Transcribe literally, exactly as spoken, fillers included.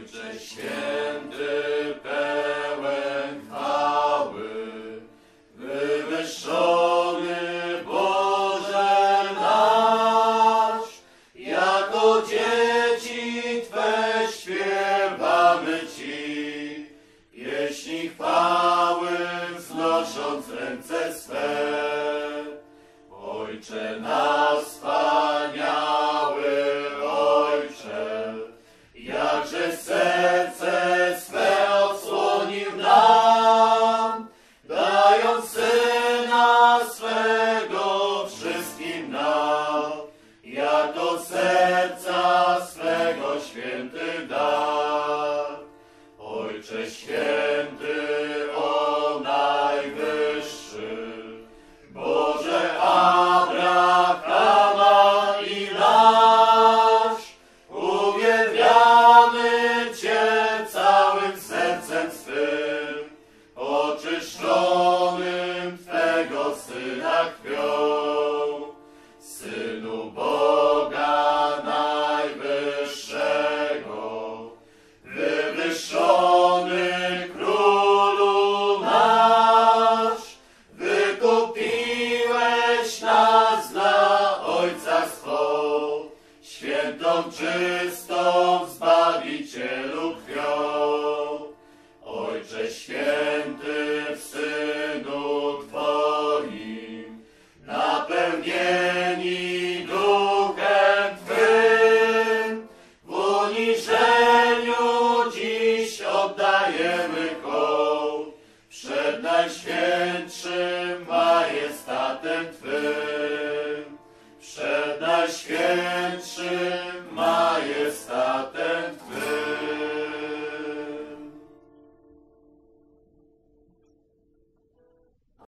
Ojcze święty, pełen chwały, wywyższony Boże nasz, jako dzieci Twe śpiewamy Ci, pieśni chwały wznosząc ręce swe. Ojcze nasz wspaniały, Ojcze, jakże serce swe odsłonił nam, dając Syna swego wszystkim nam, jako serca swego święty dar. Ojcze święty, o najwyższy, Boże Abrahama i nasz, uwielbiamy Cię całym sercem swym, oczyszczonym Twego Syna krwią. Synu Boga najwyższego, wywyższony Królu nasz, wykupiłeś nas dla ojcostwo, świętą, czystą, Zbawicielu krwią. Ojcze święty, w Synu Twoim, napełnieni Duchem Twym, w uniżeniu dziś oddajemy hołd przed Najświętszym majestatem Twym, przed Najświętszym